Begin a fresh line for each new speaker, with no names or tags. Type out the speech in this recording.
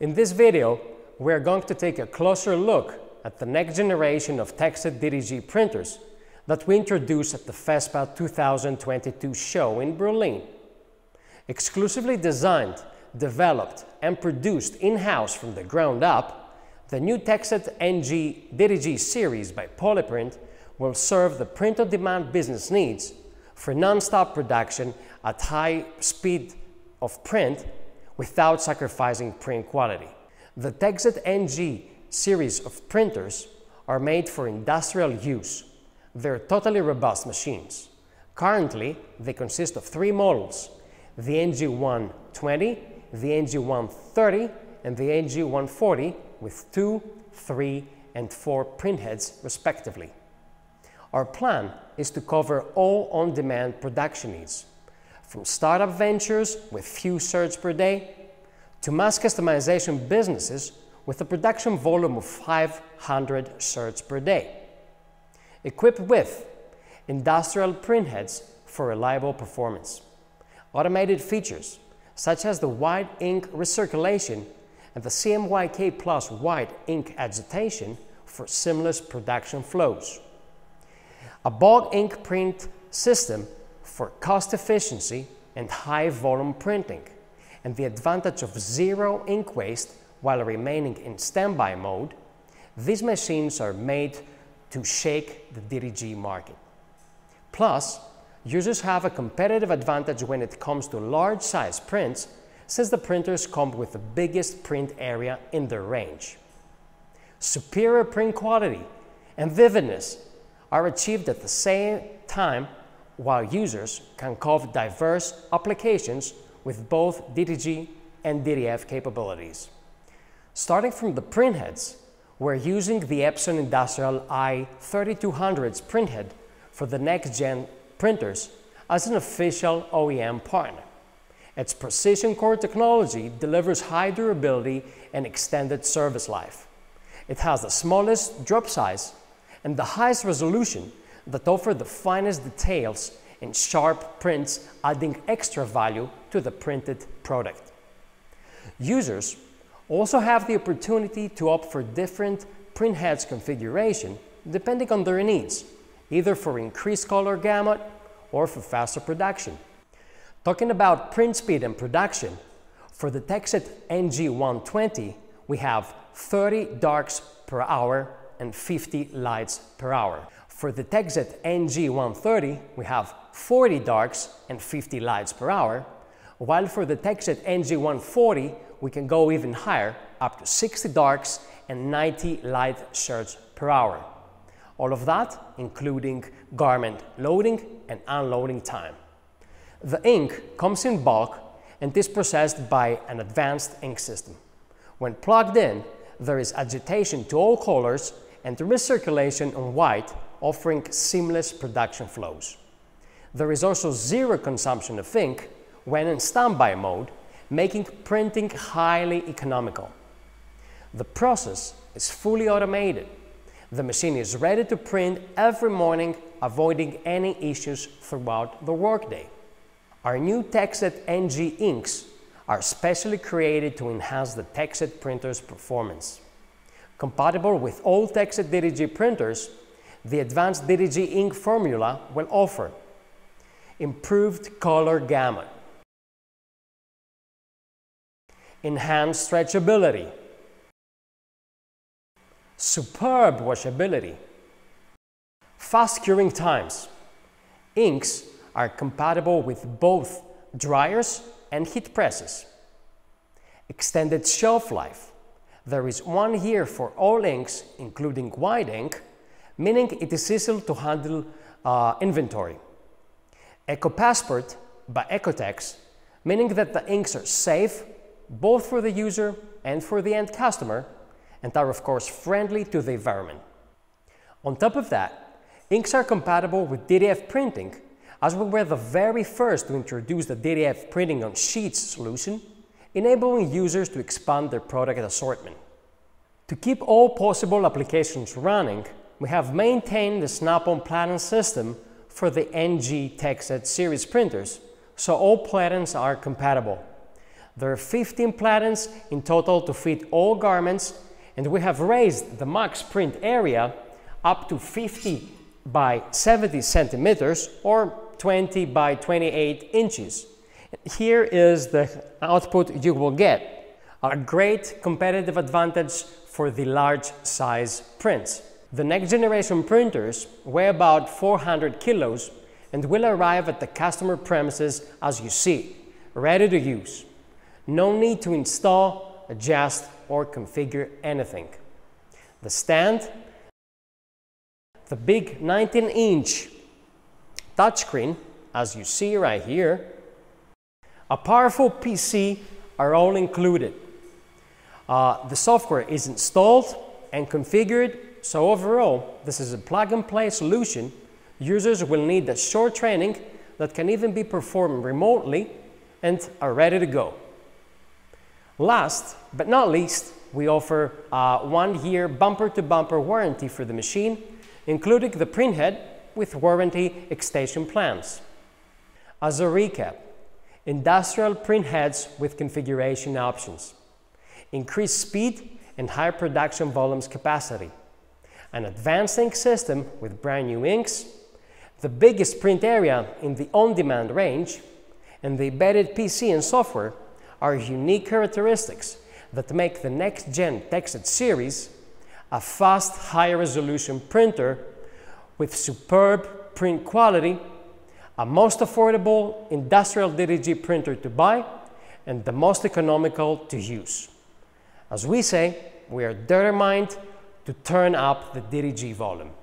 In this video, we are going to take a closer look at the next generation of Texet DTG printers that we introduced at the FESPA 2022 show in Berlin. Exclusively designed, developed, and produced in-house from the ground up, the new Texet NG DTG series by Polyprint will serve the print-on-demand business needs for non-stop production at high speed of print without sacrificing print quality. The Texet NG series of printers are made for industrial use. They're totally robust machines. Currently, they consist of 3 models: the NG120, the NG130, and the NG140 with 2, 3, and 4 printheads respectively. Our plan is to cover all on-demand production needs, from startup ventures with few shirts per day to mass customization businesses with a production volume of 500 shirts per day. Equipped with industrial printheads for reliable performance, automated features such as the white ink recirculation and the CMYK Plus white ink agitation for seamless production flows, a bulk ink print system for cost efficiency and high volume printing, and the advantage of zero ink waste while remaining in standby mode. These machines are made to shake the DTG market. Plus, users have a competitive advantage when it comes to large size prints, since the printers come with the biggest print area in their range. Superior print quality and vividness are achieved at the same time, while users can cover diverse applications with both DTG and DTF capabilities. Starting from the printheads, we're using the Epson Industrial i3200's printhead for the next-gen printers as an official OEM partner. Its precision core technology delivers high durability and extended service life. It has the smallest drop size and the highest resolution that offer the finest details and sharp prints, adding extra value to the printed product. Users also have the opportunity to opt for different printheads configuration depending on their needs, either for increased color gamut or for faster production. Talking about print speed and production, for the Texet NG120, we have 30 darks per hour and 50 lights per hour. For the Texet NG130, we have 40 darks and 50 lights per hour, while for the Texet NG140, we can go even higher, up to 60 darks and 90 light shirts per hour. All of that including garment loading and unloading time. The ink comes in bulk and is processed by an advanced ink system. When plugged in, there is agitation to all colors and recirculation on white, offering seamless production flows. There is also zero consumption of ink when in standby mode, making printing highly economical. The process is fully automated. The machine is ready to print every morning, avoiding any issues throughout the workday. Our new Texet NG inks are specially created to enhance the Texet printer's performance. Compatible with all Texet DTG printers, the advanced DTG ink formula will offer improved color gamut, enhanced stretchability, superb washability, fast curing times. Inks are compatible with both dryers and heat presses. Extended shelf life. There is 1 year for all inks, including white ink, meaning it is easy to handle inventory. Eco Passport by Ecotex, meaning that the inks are safe both for the user and for the end customer, and are of course friendly to the environment. On top of that, inks are compatible with DTF printing, as we were the very first to introduce the DTF printing on sheets solution, enabling users to expand their product assortment. To keep all possible applications running, we have maintained the Snap-on platen system for the NG Texet series printers, so all platens are compatible. There are 15 platens in total to fit all garments, and we have raised the max print area up to 50 by 70 centimeters or 20 by 28 inches. Here is the output you will get, a great competitive advantage for the large size prints. The next generation printers weigh about 400 kilos and will arrive at the customer premises as you see, ready to use. No need to install, adjust, or configure anything. The stand, the big 19-inch touchscreen, as you see right here, a powerful PC are all included. The software is installed and configured, so overall, this is a plug-and-play solution. Users will need a short training that can even be performed remotely and are ready to go. Last but not least, we offer a 1-year bumper-to-bumper warranty for the machine, including the printhead with warranty extension plans. As a recap, industrial printheads with configuration options, increased speed and high production volumes capacity, an advanced ink system with brand new inks, the biggest print area in the on-demand range, and the embedded PC and software are unique characteristics that make the next-gen TechSet series a fast, high-resolution printer with superb print quality, a most affordable industrial DTG printer to buy, and the most economical to use. As we say, we are determined to turn up the DTG volume.